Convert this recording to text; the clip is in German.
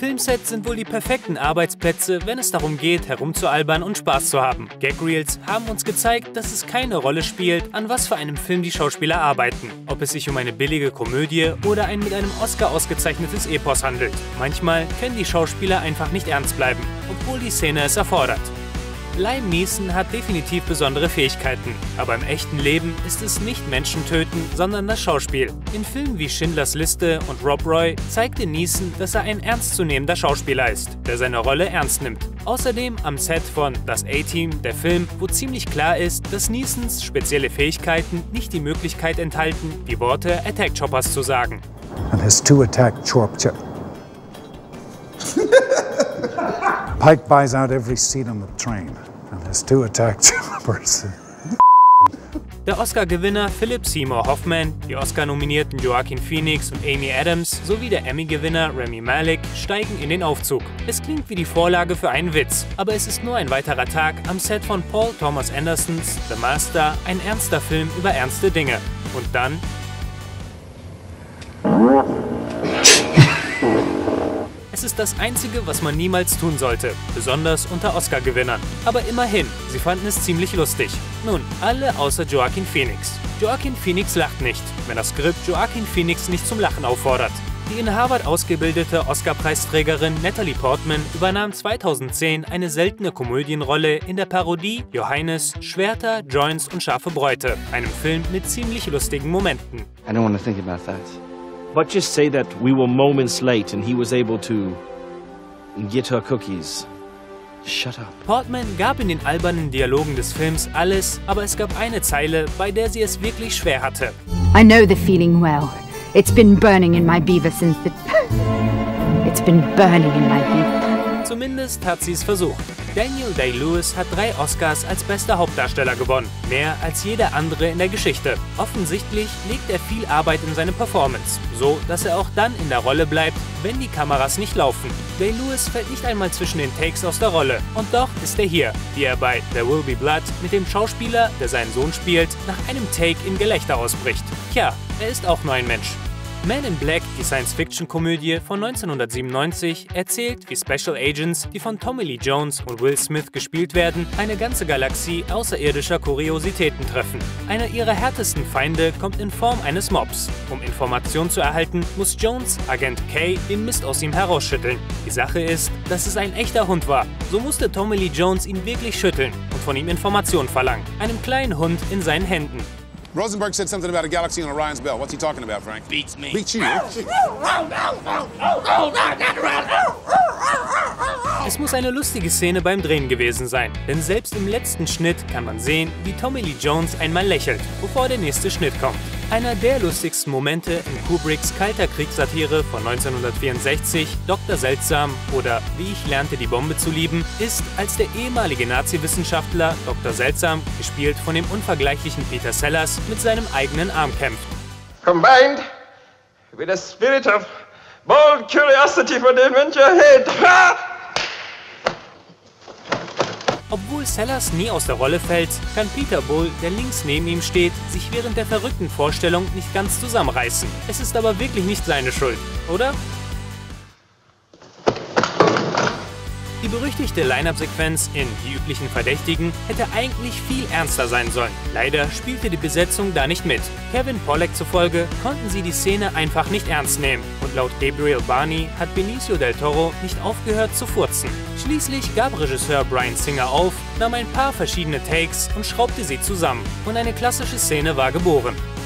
Filmsets sind wohl die perfekten Arbeitsplätze, wenn es darum geht, herumzualbern und Spaß zu haben. Gag-Reels haben uns gezeigt, dass es keine Rolle spielt, an was für einem Film die Schauspieler arbeiten. Ob es sich um eine billige Komödie oder ein mit einem Oscar ausgezeichnetes Epos handelt. Manchmal können die Schauspieler einfach nicht ernst bleiben, obwohl die Szene es erfordert. Liam Neeson hat definitiv besondere Fähigkeiten, aber im echten Leben ist es nicht Menschen töten, sondern das Schauspiel. In Filmen wie Schindlers Liste und Rob Roy zeigte Neeson, dass er ein ernstzunehmender Schauspieler ist, der seine Rolle ernst nimmt. Außerdem am Set von Das A-Team, der Film, wo ziemlich klar ist, dass Neesons spezielle Fähigkeiten nicht die Möglichkeit enthalten, die Worte Attack Choppers zu sagen. And his two attack chopper. Pike buys out every seat on the train and has two attack choppers. Der Oscar-Gewinner Philip Seymour Hoffman, die Oscar-nominierten Joaquin Phoenix und Amy Adams sowie der Emmy-Gewinner Rami Malek steigen in den Aufzug. Es klingt wie die Vorlage für einen Witz, aber es ist nur ein weiterer Tag am Set von Paul Thomas Andersons The Master, ein ernster Film über ernste Dinge. Und dann... Es ist das Einzige, was man niemals tun sollte, besonders unter Oscar-Gewinnern. Aber immerhin, sie fanden es ziemlich lustig. Nun, alle außer Joaquin Phoenix. Joaquin Phoenix lacht nicht, wenn das Skript Joaquin Phoenix nicht zum Lachen auffordert. Die in Harvard ausgebildete Oscar-Preisträgerin Natalie Portman übernahm 2010 eine seltene Komödienrolle in der Parodie Johannes, Schwerter, Joints und scharfe Bräute, einem Film mit ziemlich lustigen Momenten. I don't want to think about that. But just say that we were moments late and he was able to get her cookies. Shut up. Portman gab in den albernen Dialogen des Films alles, aber es gab eine Zeile, bei der sie es wirklich schwer hatte. I know the feeling well. It's been burning in my beaver since the... It's been burning in my beaver. Zumindest hat sie es versucht. Daniel Day-Lewis hat 3 Oscars als bester Hauptdarsteller gewonnen, mehr als jeder andere in der Geschichte. Offensichtlich legt er viel Arbeit in seine Performance, so dass er auch dann in der Rolle bleibt, wenn die Kameras nicht laufen. Day-Lewis fällt nicht einmal zwischen den Takes aus der Rolle, und doch ist er hier, wie er bei There Will Be Blood mit dem Schauspieler, der seinen Sohn spielt, nach einem Take in Gelächter ausbricht. Tja, er ist auch nur ein Mensch. Man in Black, die Science-Fiction-Komödie von 1997, erzählt, wie Special Agents, die von Tommy Lee Jones und Will Smith gespielt werden, eine ganze Galaxie außerirdischer Kuriositäten treffen. Einer ihrer härtesten Feinde kommt in Form eines Mobs. Um Informationen zu erhalten, muss Jones, Agent K, den Mist aus ihm herausschütteln. Die Sache ist, dass es ein echter Hund war. So musste Tommy Lee Jones ihn wirklich schütteln und von ihm Informationen verlangen. Einem kleinen Hund in seinen Händen. Rosenberg said something about a galaxy on Orion's belt. What's he talking about, Frank? Beats me. Beats you. Es muss eine lustige Szene beim Drehen gewesen sein, denn selbst im letzten Schnitt kann man sehen, wie Tommy Lee Jones einmal lächelt, bevor der nächste Schnitt kommt. Einer der lustigsten Momente in Kubricks Kalter Kriegssatire von 1964, Dr. Seltsam oder Wie ich lernte die Bombe zu lieben, ist, als der ehemalige Nazi-Wissenschaftler Dr. Seltsam, gespielt von dem unvergleichlichen Peter Sellers, mit seinem eigenen Arm kämpft. Combined with a spirit of bold curiosity for the adventure ahead. Obwohl Sellers nie aus der Rolle fällt, kann Peter Bull, der links neben ihm steht, sich während der verrückten Vorstellung nicht ganz zusammenreißen. Es ist aber wirklich nicht seine Schuld, oder? Die berüchtigte Line-Up-Sequenz in Die üblichen Verdächtigen hätte eigentlich viel ernster sein sollen. Leider spielte die Besetzung da nicht mit. Kevin Pollak zufolge konnten sie die Szene einfach nicht ernst nehmen. Und laut Gabriel Barney hat Benicio del Toro nicht aufgehört zu furzen. Schließlich gab Regisseur Bryan Singer auf, nahm ein paar verschiedene Takes und schraubte sie zusammen. Und eine klassische Szene war geboren.